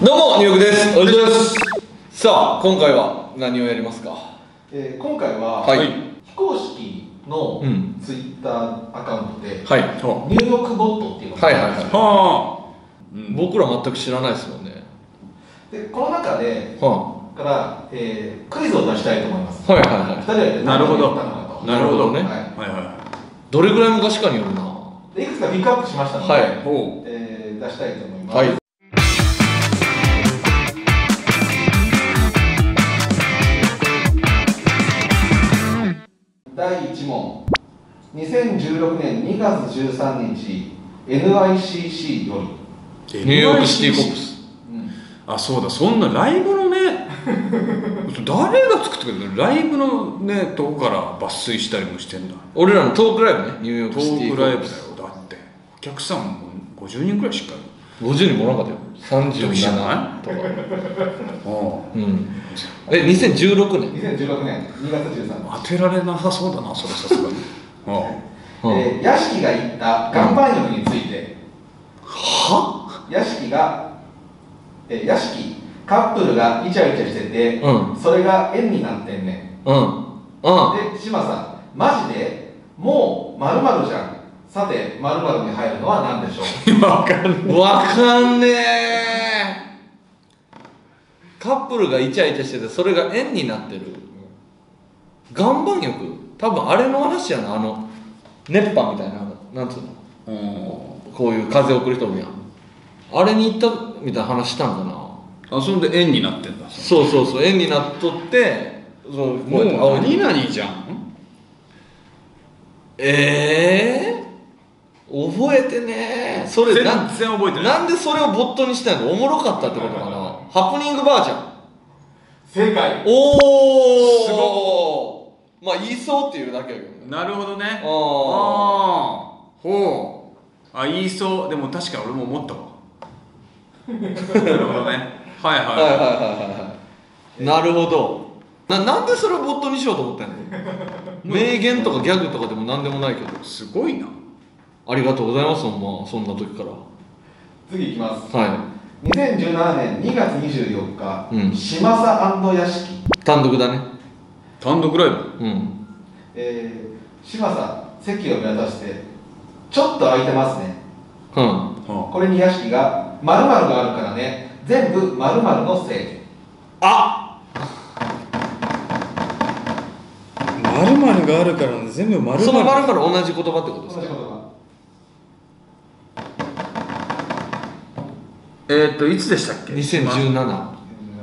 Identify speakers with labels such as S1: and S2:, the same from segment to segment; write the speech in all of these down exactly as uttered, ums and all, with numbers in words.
S1: どうもニューヨークです。お願いします。さあ今回は何をやりますか。
S2: えー、今回は、
S1: はい、
S2: 非公式のツイッターアカウントで、
S1: はい、
S2: ニューヨークボットっていうのがあるんですよ。
S1: はあ、うん、僕ら全く知らないですもんね。
S2: でこの中で、はあ、から、えー、クイズを出したいと思います。
S1: はいはいはい。
S2: ふたりで何を言ったのかと。
S1: なるほどね。はいはいはい。どれぐらい昔かによるな。
S2: でいくつかピックアップしましたので、はい、えー、出したいと思います。はい。だいいち問、にせんじゅうろくねんにがつじゅうさんにち エヌアイシーシー より
S1: ニューヨークシティコップス、
S3: うん、あ、そうだ、そんなライブのね誰が作ってくれるの、ライブのねとこから抜粋したりもしてんだ。
S1: 俺らのトークライブね、ニューヨークシティ
S3: コップストークライブだよ。だってお客さんもごじゅうにんくらいしかいる。
S1: ごじゅうにんもなかったよ。さんじゅうななとかうん。え、にせんじゅうろくねん
S2: にせんじゅうろくねんにがつじゅうさんにち。
S3: 当てられなさそうだな、それさすがに
S2: えー、屋敷が言った岩盤浴について、
S1: は
S2: 屋敷が、えー、屋敷カップルがイチャイチャしてて、うん、それが縁になってんねん。うん。うん。で、島さん、マジでもう〇〇じゃん。さて、〇〇に入るのは何でしょう。
S1: わかんねえ。わかんねえ。カップルがイチャイチャしてて、それが縁になってる。岩盤浴、多分あれの話やな、あの熱波みたいな、なんつうの、うん、こういう風を送る人もやん。あれに行ったみたいな話したんかな。
S3: あ、それで縁になってんだ。
S1: そうそうそう、縁になっとって、そう、
S3: もう何々じゃん。
S1: ええー、覚えてねー。それ
S3: 全然覚えてない。
S1: なんでそれをボットにしたの。おもろかったってことかな。ハプニングバージョン。
S2: 正解。
S1: おお、すごい。まあ言いそうっていうだけやけどね。
S3: なるほどね。ああ、
S1: ほ
S3: う。あ、言いそう。でも確か俺も思ったわ。なるほどね。はいはいはいはいは
S1: い。なるほど。な、なんでそれをボットにしようと思ったんの。名言とかギャグとかでもなんでもないけど。
S3: すごいな。
S1: ありがとうございます。ほんまそんな時から。
S2: 次いきます。
S1: はい。
S2: にせんじゅうななねんにがつにじゅうよっか、うん、嶋佐&屋敷
S1: 単独だね。
S3: 単独ライブ。
S1: うん。
S2: えー、嶋佐席を見渡してちょっと空いてますね。うん。これに屋敷が〇〇があるからね、全部〇〇のせい。
S1: あ、
S3: 〇〇があるからね、全部〇〇。
S1: その〇〇同じ言葉ってことですか。
S2: 同じ言葉。
S3: えーっといつでしたっけ。
S1: にせんじゅうなな。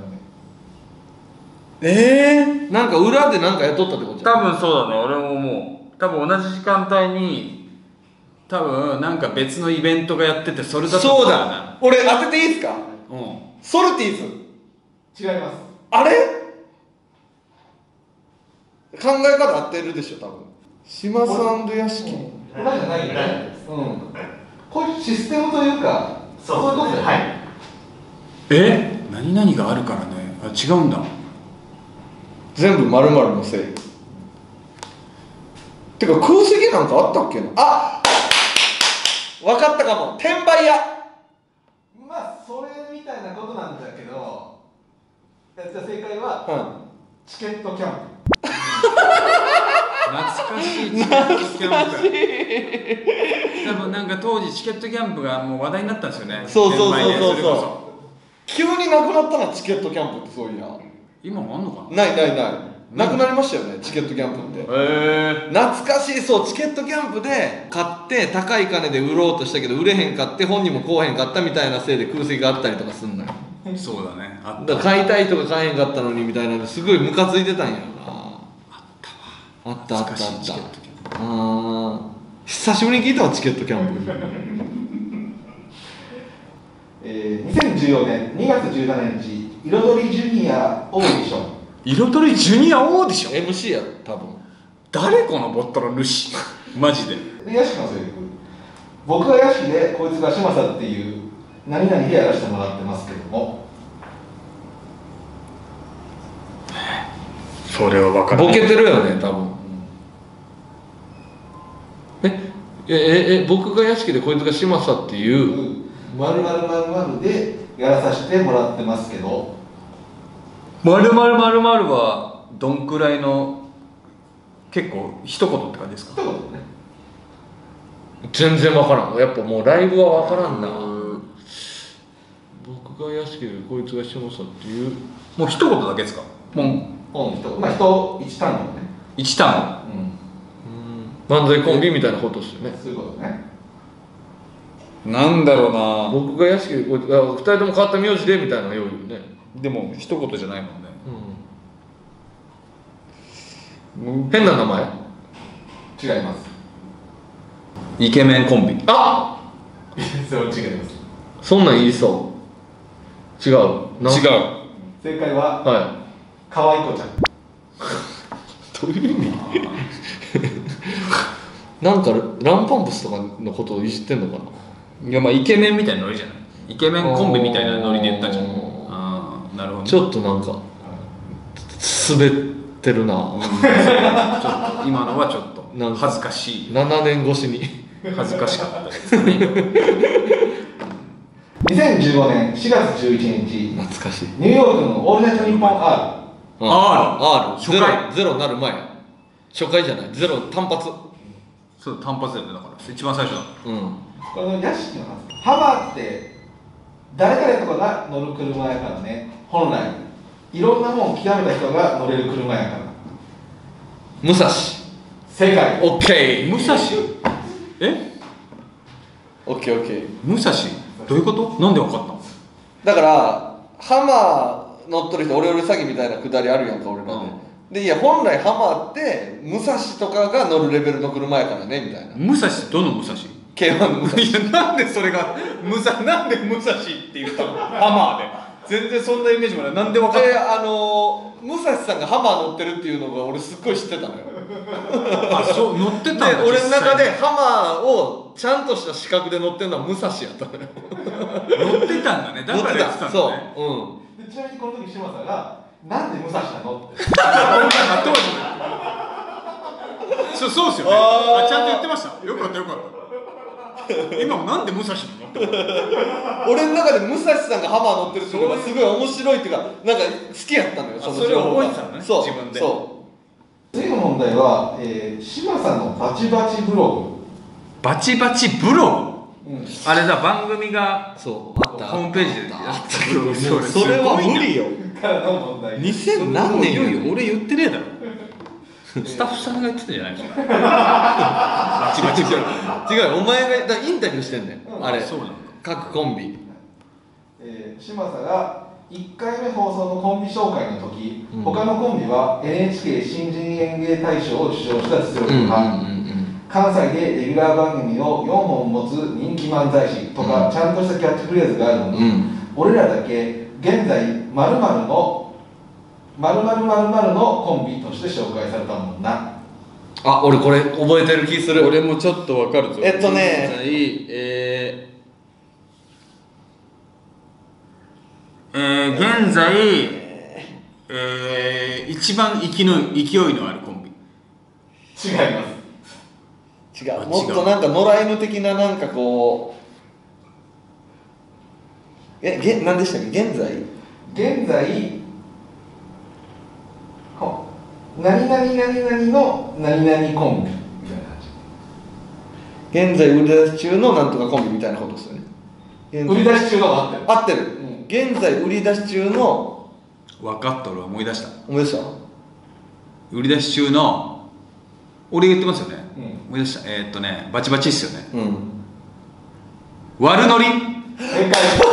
S3: え
S1: ー、なんか裏でなんかやっとったってことじゃん。
S3: 多分そうだね。俺ももう多分同じ時間帯に多分なんか別のイベントがやってて、それだと。
S1: そうだ、俺当てていいですか。
S3: うん。
S1: ソルティー
S2: ズ。違います。
S1: あれ考え方合ってるでしょ多分。島津&屋敷。
S2: 同じじゃないよね。うん。こういうシステムというか、そういうことだよね。はい。
S3: え？何々があるからね。あ、違うんだ。
S1: 全部〇〇のせい。てか空席なんかあったっけな。あ、分かったかも。転売屋。
S2: まあそれみたいなことなんだけど、じゃあ正解は、うん、チケットキャンプ。
S3: 懐かしいチケットキャンプ。多分なんか当時チケットキャンプがもう話題になったんですよね。
S1: そうそうそうそうそう。急になくなったな、チケットキャンプって。そういや
S3: 今もあんのかな。
S1: ないないない、なくなりましたよね、チケットキャンプって。へえ、懐かしい。そう、チケットキャンプで買って高い金で売ろうとしたけど売れへんかって、本人も買わへんかったみたいなせいで空席があったりとかすんのよ。
S3: そうだね。あった。
S1: だから買いたいとか買えへんかったのにみたいなのすごいムカついてたんやろな。
S3: あった
S1: わ。あったあったあった。ああ、久しぶりに聞いたわ、チケットキャンプ。
S2: えー、にせんじゅうよねんにがつじゅうしちにち、彩りジュニアオーディション。
S3: 彩りジュニアオーディション。
S1: エムシー や多分。
S3: 誰このボットの主。マジで。
S2: で屋敷のセリフ、僕が屋敷でこいつが嶋佐っていう何々でやらせてもらってますけども。
S3: それは分からない。
S1: ボケてるよね多分。ええええ僕が屋敷でこいつが嶋佐っていう
S2: 〇〇〇〇でやらさせてもらってますけど、
S3: まるまるまるまるはどんくらいの結構一言って感じですか？
S2: 一言ね。
S1: 全然分からん。やっぱもうライブは分からんな。僕が屋敷でこいつが下さっていう
S3: もう一言だけですか？ポン
S2: ポン一言、まあ人一単語ね。
S3: 一単
S2: うん。
S1: 漫才コンビみたいなことですよね。
S2: そういうことね。
S3: 語。なんだろうな。
S1: 僕が屋敷でこいつあ二人とも変わった名字でみたいなのよう言うね。
S3: でも一言じゃないもんね。
S1: うん、変な名前？
S2: 違います。
S3: イケメンコンビ。
S1: あ
S2: そう違います。
S1: そんなん言いそう違うな
S3: 違う。
S2: 正解は
S1: は
S2: 可愛い子ちゃん。
S1: いどういう意味なんかランパンプスとかのことをいじってんのかな。
S3: いやまあイケメンみたいなノリじゃない。イケメンコンビみたいなノリで言ったじゃん。
S1: あー
S3: ああ、なるほど、ね。
S1: ちょっとなんか滑ってるな。
S3: ちょっと今のはちょっと
S1: なんか
S3: 恥ずかしい。
S1: ななねん越しに
S3: 恥ずかしかったですね。
S2: にせんじゅうごねんしがつじゅういちにち、
S1: 懐かしい。
S2: ニューヨークのオールナイトニッポン R。
S3: あ
S1: R
S3: 初回
S1: ゼロゼロなる前初回じゃないゼロ単発。
S3: そう単発だよね。だから一番最初だ。
S1: うん
S2: この屋敷の話、ハマって誰々とかが乗る車やからね。本来いろんなもん極めた人が乗れる車やから。
S1: 武蔵。
S2: 正解。
S1: オッケー。
S3: 武蔵え
S1: オッケーオッケー。
S3: 武蔵どういうこと？なんで分かったの？
S1: だからハマー乗っとる人オレオレ詐欺みたいなくだりあるやんか俺らで、
S3: うん
S1: でいや本来ハマって武蔵とかが乗るレベルの車やからねみたいな。
S3: 武蔵ってどの武蔵？
S1: ケーワン の武蔵。
S3: いやなんでそれが武蔵なんで武蔵って言ったの？ハマーで全然そんなイメージもない。なんで分かっ
S1: であのー、武蔵さんがハマー乗ってるっていうのが俺すっごい知ってたのよ。
S3: た？あ、そう乗ってたん
S1: で
S3: だ。
S1: 俺の中で
S3: 実際
S1: ハマーをちゃんとした資格で乗ってるのは武蔵やったのよ。
S3: 乗ってたんだね。だから言ってたんだね。
S1: そう、うん。
S2: でちなみにこの時嶋佐がなんで武蔵なのって。
S3: あ当時そうそうですよね。
S1: あー
S3: あちゃんと言ってました。よかったよかった。今もなんで武蔵なの？
S1: 俺の中で武蔵さんがハマー乗ってるっていうのがすごい面白いっていうかなんか好きやったのよ。
S3: あそれを
S1: その情報が
S3: 覚えてたのね
S1: そう
S3: 自分で
S1: そ
S2: 次の問題は、えー、嶋さんのバチバチブロ
S3: バチバチブロ
S2: グ、うん、
S3: グ。あれだ番組が
S1: うそうあった
S3: ホームページでや
S1: あっ
S3: ったたブログ。
S1: もうそれは無理よ。
S2: からの問題。
S1: にせん何年
S3: いやい
S1: よ
S3: や俺言ってねえだろ。スタッフさんが言ってたんじゃないですか。バチバチブログ。
S1: 違うよお前がだからインタビューしてんねん、
S2: うん
S1: あれ
S3: そうなんだ。
S1: 各コンビ。
S2: えー、嶋佐がいっかいめ放送のコンビ紹介の時、
S1: うん
S2: 他のコンビは エヌエイチケー 新人演芸大賞を受賞した実力
S1: うんうん
S2: 派、
S1: うん
S2: 関西でレギュラー番組をよんほん持つ人気漫才師とか、
S1: うん
S2: ちゃんとしたキャッチフレーズがあるのに、
S1: うん
S2: 俺らだけ現在〇〇の〇〇〇〇のコンビとして紹介されたもんな。
S1: あ俺これ覚えてる気する。
S3: 俺もちょっとわかるぞ。
S1: えっとね
S3: 現在えー、えー、現在、えー、一番勢いの勢いのあるコンビ。
S2: 違います。
S1: 違う
S3: あ
S1: もっとなんか野良犬的ななんかこうえげ何でしたっけ現在
S2: 現在ほ何々何々の何々コンビみたいな感じ。
S1: 現在売り出し中のなんとかコンビみたいなことですよね。現在
S2: 売り出し中のが合ってる。
S1: 合ってる、
S2: うん
S1: 現在売り出し中の
S3: 分かった俺は思い出した。
S1: 思い出した
S3: 売り出し中の俺言ってますよね、
S2: うん
S3: 思い出した。えー、っとねバチバチっすよね。
S1: うん
S3: 悪ノリ。
S2: 正解。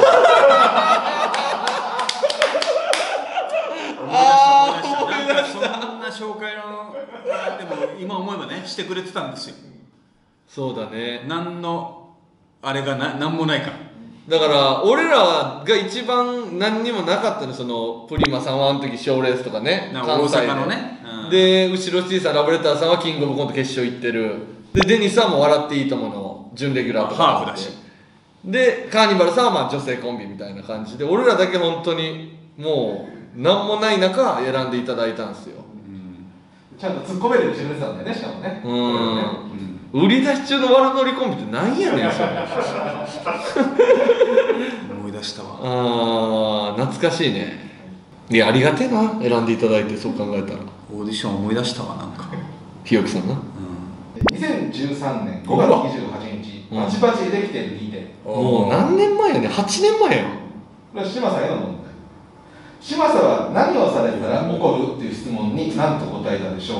S1: あー
S3: 思い出した。なんかそんな紹介のでも今思えばねしてくれてたんですよ。
S1: そうだね。
S3: 何のあれがな何もないから。
S1: だから俺らが一番何にもなかったの。そのプリマさんはあの時賞レースとかね
S3: なんか大阪のね、うん
S1: で後ろ小さなラブレターさんはキングオブコント決勝行ってる。でデニスはもう笑っていいともの準レギュラーとか
S3: ハーフだし。
S1: でカーニバルさんはまあ女性コンビみたいな感じで俺らだけ本当にもう何もない中選んでいただいたんですよ。
S2: ちゃんと突っ込めるようにしてくれてたんだよね、しかもね。
S1: う
S2: これをね
S1: ん売り出し中の悪ノリコンビってなんやねんそれ。
S3: 思い出出したわ。
S1: あー懐かしいね。いやありがてえな、選んでいただいて。そう考えたら
S3: オーディション思い出したわ、なんか。
S1: 日置さんな。
S2: にせんじゅうさんねんごがつにじゅうはちにち、バチバチできてるにてん。
S1: もう何年前やねん、はちねんまえやん。
S2: これは嶋佐への問題。嶋佐は何をされたら怒るっていう質問に何と答えたでしょう。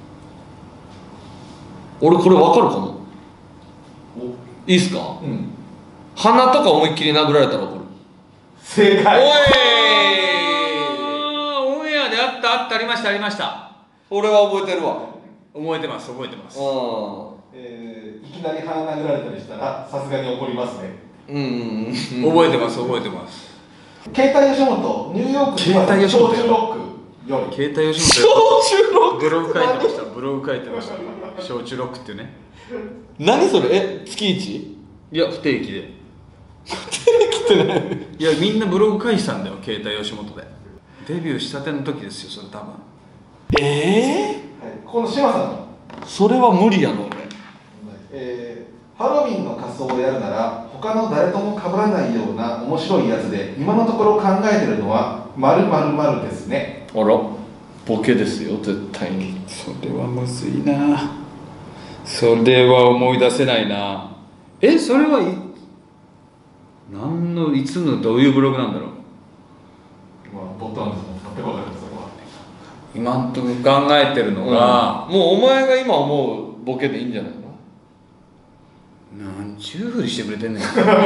S1: 俺これ分かるかも。いいっすか。
S2: うん、
S1: 鼻とか思いっきり殴られたら怒る。
S2: 正解。
S1: おい
S3: オンエアであったあったありましたありました。
S1: 俺は覚えてるわ。
S3: 覚えてます覚えてます。
S2: えー、いきなり鼻殴られたりしたらさすがに怒りますね。
S1: うんうんうん、
S3: 覚えてます覚えてます。
S2: 携帯吉本ニューヨーク
S3: 携帯吉本
S2: 焼酎ロックより
S3: 携帯吉
S1: 焼
S3: 本
S1: 酎ロック
S3: ブログ書いてましたブログ書いてました焼酎ロックっていうね。
S1: 何それ。え月一。
S3: いや不定期でいやみんなブログ書いてたんだよ携帯吉本で。デビューしたての時ですよそれ多分。
S1: ええ
S2: はい、この嶋さんの、
S1: ー、それは無理やろ俺。
S2: えー、ハロウィンの仮装をやるなら他の誰とも被らないような面白いやつで今のところ考えてるのは〇〇〇ですね。
S1: あらボケですよ絶対に。
S3: それはむずいな。それは思い出せないな。えそれはい何のいつのどういうブログなんだろう。
S2: まあボタンですもん。全く分かりません。
S3: 今んとこ考えてるのが、
S1: うん、もうお前が今思うボケでいいんじゃないの。
S3: なんちゅうふりしてくれてんねん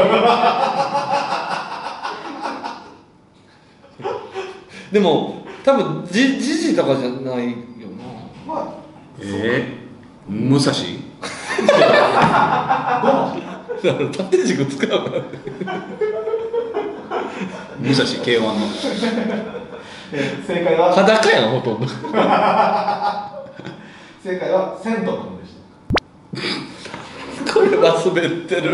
S1: でも多分じじじとかじゃないよな。
S2: まあ
S3: えー、武蔵
S1: だから縦軸使うから
S3: 武蔵 ケーワン の
S2: えー正解は
S1: 裸やんほとんど
S2: 正解は千斗君でした。
S1: これは滑ってる。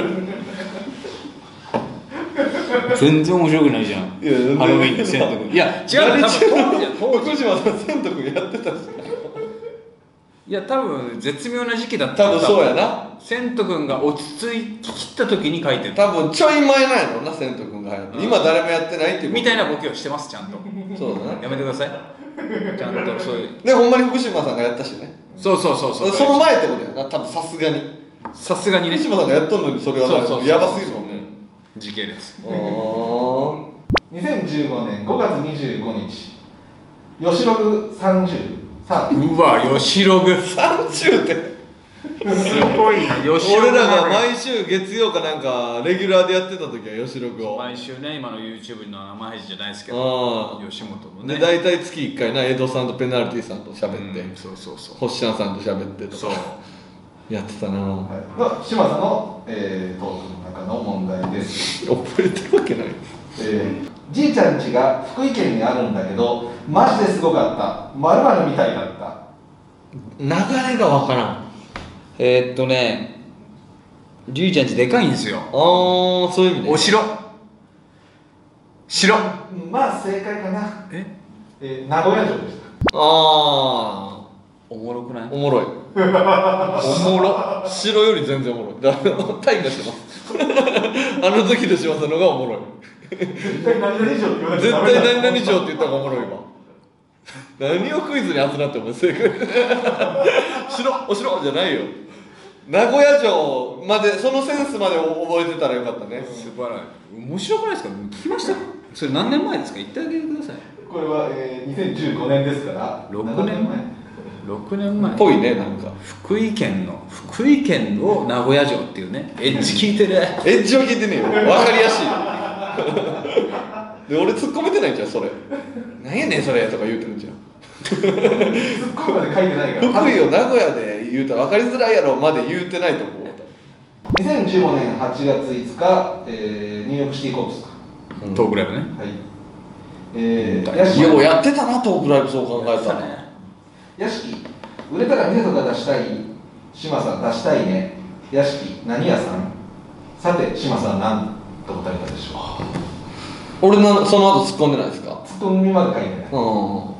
S3: 全然面白くないじゃん。
S1: いや
S3: ハロウィンの千斗君。いや違う多分当時
S1: 福島さん千斗君やってたし。
S3: いや多分絶妙な時期だった
S1: 多分そうやな。
S3: 千斗君が落ち着いきった時に書いてる。
S1: 多分ちょい前なんやろな千斗君が流行って、今誰もやってないっていう
S3: みたいなボケをしてますちゃんと。
S1: そうだね。
S3: やめてください。ちゃんとそういう。
S1: でほんまに福島さんがやったしね。
S3: そうそうそうそう。
S1: その前ってことやな多分さすがに。
S3: さすがにね。
S1: 福島さんがやっとんのにそれは
S3: そうそうそう
S1: やばすぎるもんね。
S3: 時系列。
S1: あー
S2: にせんじゅうごねんごがつにじゅうごにち、吉ログさんじゅうさん。
S3: うわ吉ログ
S1: さんじゅうって
S3: すごいな吉ログ。
S1: 俺らが毎週月曜かなんかレギュラーでやってた時は吉ログを
S3: 毎週ね今の YouTube の生配信じゃないですけど
S1: あ
S3: 吉本のね。
S1: で大体月いっかいな江戸さんとペナルティさんと喋って、
S3: うんそうそうそう。
S1: 星ちゃんさんと喋ってと
S3: そう
S1: かやってたな。
S2: はい、の嶋佐の、えー、トークの中の問題です。
S1: 覚えてるわけない。
S2: えー、じいちゃん家が福井県にあるんだけどマジですごかった〇〇みたいだった。
S1: 流れがわからん。
S3: えー、っとねじいちゃんちでかいんですよ。
S1: ああそういう意味ね。
S3: お城城
S2: まあ正解かな。
S3: え
S2: えー、名古屋城でした。
S1: ああ
S3: おもろくない？
S1: おもろい。おもろ。城より全然おもろい。だから退化してます。あの時としますのがおもろい。
S2: 絶対何々城って言わないと
S1: 絶
S2: ダメだ。
S1: 対何々城って言った方がおもろいわ。何をクイズに集なっても正解。城お城じゃないよ。名古屋城までそのセンスまで覚えてたらよかったね。
S3: 素晴らしい。面白くないですか？聞きました？それ何年前ですか？言ってあげてください。
S2: これは、えー、にせんじゅうごねんですから
S3: ろくねんまえろくねんまえ
S1: ぽいねなんか。
S3: 福井県の福井県を名古屋城っていうねエッジ聞いてる。
S1: エッジは聞いてねえよ。わかりやすいよ。で俺突っ込めてないんじゃんそれ。なんやねんそれとか言うてるんじゃん。
S2: ツッコミまで書いてないから。
S1: 福井を名古屋で言うたら分かりづらいやろまで言うてないと思う。
S2: にせんじゅうごねんはちがついつか、えー、ニューヨークシティコープスか。
S1: うん
S3: トークライブね。
S2: はい。えー、
S1: い
S2: 屋敷
S1: やもうやってたなトークライブそう考えたら。
S2: 屋敷、売れたら店とか出したい。嶋さん出したいね。屋敷、何屋さん。さて嶋さん何と答えたでしょ
S1: 俺のその後突っ込んでないですか。
S2: う。ツッコミまで書いてない。
S1: うん。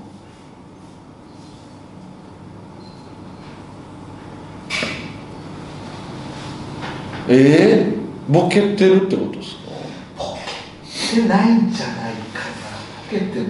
S1: えー、ボケてるってことですか。
S2: 店ないんじゃないかな。ポケって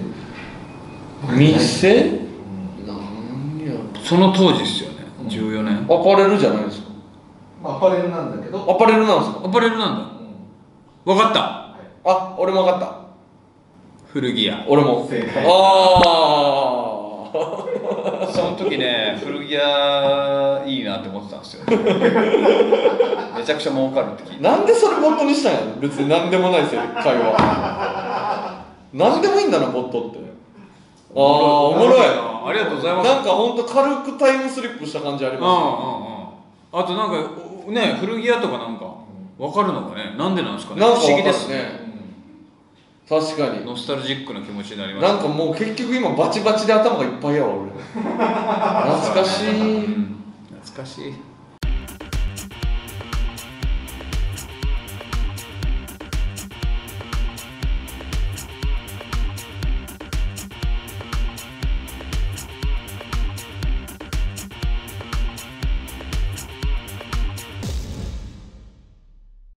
S1: 店、
S2: うん、
S1: なんやろ。
S3: その当時ですよね、じゅうよねん。
S1: アパレルじゃないですか。
S2: まあアパレルなんだけど、
S1: アパレルなんですか。
S3: アパレルなんだ。
S2: うん、
S3: 分かった。
S1: あ、俺も分かった。
S3: 古着屋。
S1: 俺も。
S2: 正解。
S1: ああ。
S3: その時ね、古着屋いいなって思ってたんですよ。めちゃくちゃ儲かるって聞いて。
S1: なんでそれボットにしたんやろ。別に何でもないですよ会話。何でもいいんだなボットって。ああおもろい。
S3: ありがとうございます。
S1: なんかほんと軽くタイムスリップした感じありますね。
S3: うんうんうん。あとなんかね、古着屋とかなんか分かるのがね、なんでなんですかね。
S1: なんか
S3: 不思議ですね。
S1: ね。確かに。
S3: ノスタルジックな気持ちになります。
S1: なんかもう結局今バチバチで頭がいっぱいやわ俺。懐かしい。
S3: うん、懐かしい。